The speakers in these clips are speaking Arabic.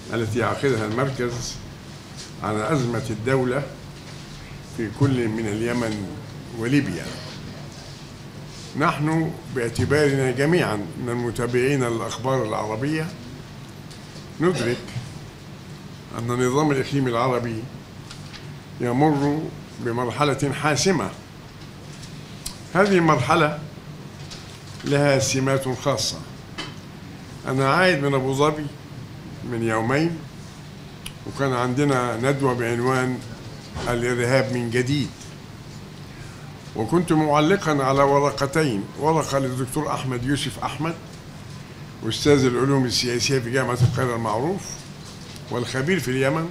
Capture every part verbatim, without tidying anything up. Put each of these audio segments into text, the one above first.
التي يعقدها المركز على أزمة الدولة في كل من اليمن وليبيا. نحن باعتبارنا جميعا من المتابعين للأخبار العربية ندرك أن النظام الإقليمي العربي يمر بمرحلة حاسمة. هذه المرحلة لها سمات خاصة. أنا عايد من أبو ظبي من يومين، وكان عندنا ندوة بعنوان الإرهاب من جديد، وكنت معلقا على ورقتين، ورقة للدكتور أحمد يوسف أحمد أستاذ العلوم السياسية في جامعة القاهرة المعروف والخبير في اليمن،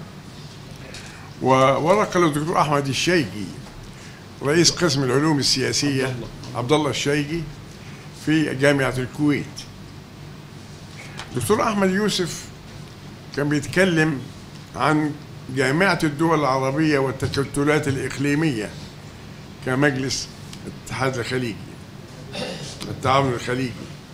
وورقة للدكتور أحمد الشيجي رئيس قسم العلوم السياسية عبد الله الشيجي في جامعة الكويت. دكتور أحمد يوسف كان بيتكلم عن جامعة الدول العربية والتكتلات الإقليمية كمجلس الاتحاد الخليجي، التعاون الخليجي،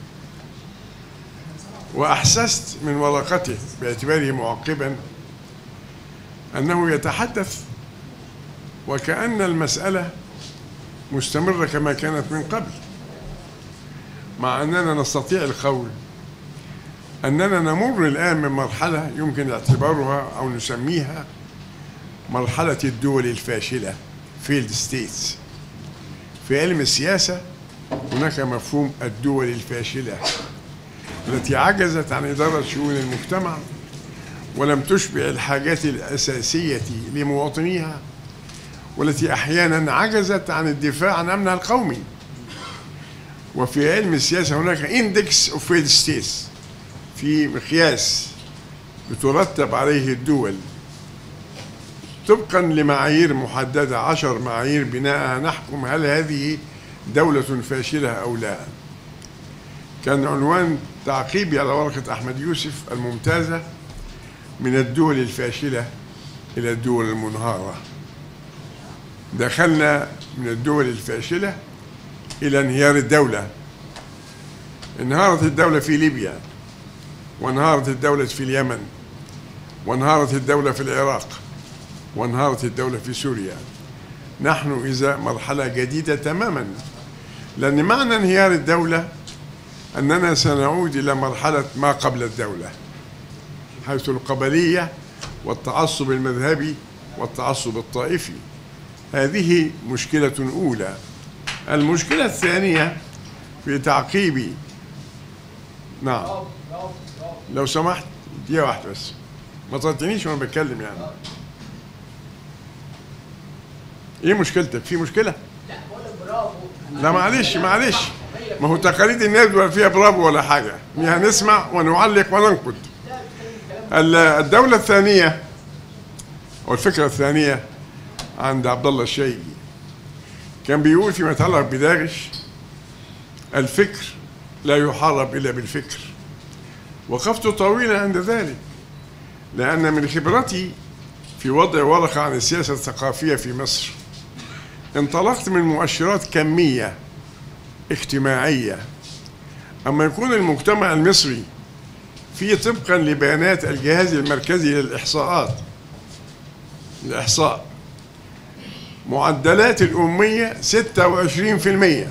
وأحسست من ورقته باعتباره معقبا أنه يتحدث وكأن المسألة مستمرة كما كانت من قبل، مع أننا نستطيع القول أننا نمر الآن من مرحلة يمكن اعتبارها أو نسميها مرحلة الدول الفاشلة failed states. في علم السياسة هناك مفهوم الدول الفاشلة التي عجزت عن إدارة شؤون المجتمع ولم تشبع الحاجات الأساسية لمواطنيها، والتي أحيانا عجزت عن الدفاع عن أمنها القومي. وفي علم السياسة هناك index of failed states، في مقياس بترتب عليه الدول طبقا لمعايير محددة، عشر معايير بناءها نحكم هل هذه دولة فاشلة أو لا. كان عنوان تعقيبي على ورقة أحمد يوسف الممتازة من الدول الفاشلة إلى الدول المنهارة. دخلنا من الدول الفاشلة إلى انهيار الدولة. انهارت الدولة في ليبيا، وانهارت الدولة في اليمن، وانهارت الدولة في العراق، وانهارت الدولة في سوريا. نحن إذا مرحلة جديدة تماما، لأن معنى انهيار الدولة أننا سنعود إلى مرحلة ما قبل الدولة، حيث القبلية والتعصب المذهبي والتعصب الطائفي. هذه مشكلة أولى. المشكلة الثانية في تعقيبي، نعم لو سمحت دقيقة واحدة بس، ما تقطعنيش وأنا بتكلم. يعني إيه مشكلتك؟ في مشكلة؟ لا بقول لك برافو. لا معلش معلش، ما هو تقاليد الناس ولا فيها برافو ولا حاجة، هنسمع ونعلق وننقد. الدولة الثانية أو الفكرة الثانية عند عبد الله الشيجي كان بيقول فيما يتعلق بداعش: الفكر لا يحارب إلا بالفكر. وقفت طويلا عند ذلك، لأن من خبرتي في وضع ورقة عن السياسة الثقافية في مصر انطلقت من مؤشرات كمية اجتماعية. أما يكون المجتمع المصري فيه طبقا لبيانات الجهاز المركزي للإحصاءات الإحصاء معدلات الأمية ستة وعشرين بالمئة،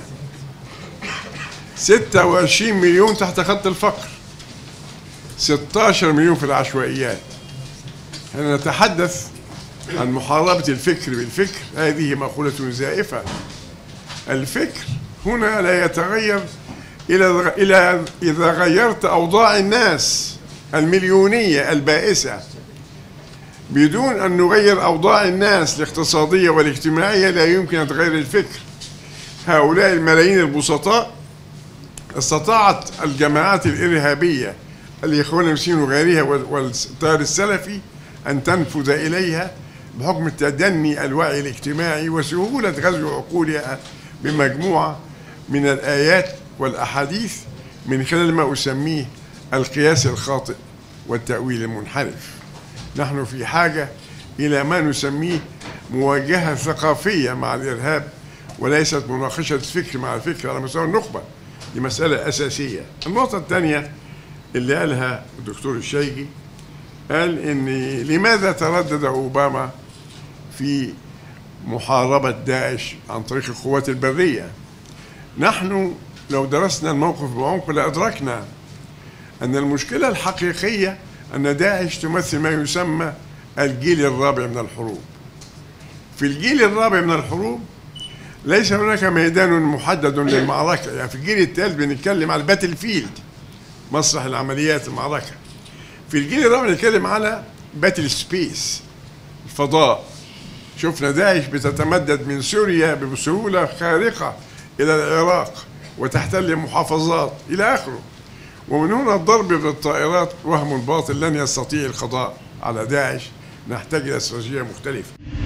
ستة وعشرين مليون تحت خط الفقر، ستة عشر مليون في العشوائيات. أنا نتحدث عن محاربة الفكر بالفكر، هذه مقولة زائفة. الفكر هنا لا يتغير إلى إلى إذا غيرت أوضاع الناس المليونية البائسة. بدون أن نغير أوضاع الناس الاقتصادية والاجتماعية لا يمكن أن تغير الفكر. هؤلاء الملايين البسطاء استطاعت الجماعات الإرهابية الإخوان المسلمين وغيرها والتيار السلفي أن تنفذ إليها بحكم تدني الوعي الاجتماعي وسهولة غزو عقولها بمجموعة من الآيات والأحاديث من خلال ما أسميه القياس الخاطئ والتأويل المنحرف. نحن في حاجة إلى ما نسميه مواجهة ثقافية مع الإرهاب، وليست مناقشة فكر مع الفكر على مستوى النخبة. دي مسألة أساسية. النقطة الثانية اللي قالها الدكتور الشيجي قال إن لماذا تردد أوباما في محاربة داعش عن طريق القوات البرية؟ نحن لو درسنا الموقف بعمق لأدركنا أن المشكلة الحقيقية أن داعش تمثل ما يسمى الجيل الرابع من الحروب. في الجيل الرابع من الحروب ليس هناك ميدان محدد للمعركة، يعني في الجيل الثالث بنتكلم على الباتل فيلد، مسرح العمليات المعركة. في الجيل الرابع بنتكلم على باتل سبيس، الفضاء. شفنا داعش بتتمدد من سوريا بسهولة خارقة إلى العراق وتحتل محافظات إلى آخره. ومن هنا الضرب بالطائرات وهم باطل لن يستطيع القضاء على داعش، نحتاج إلى استراتيجية مختلفة.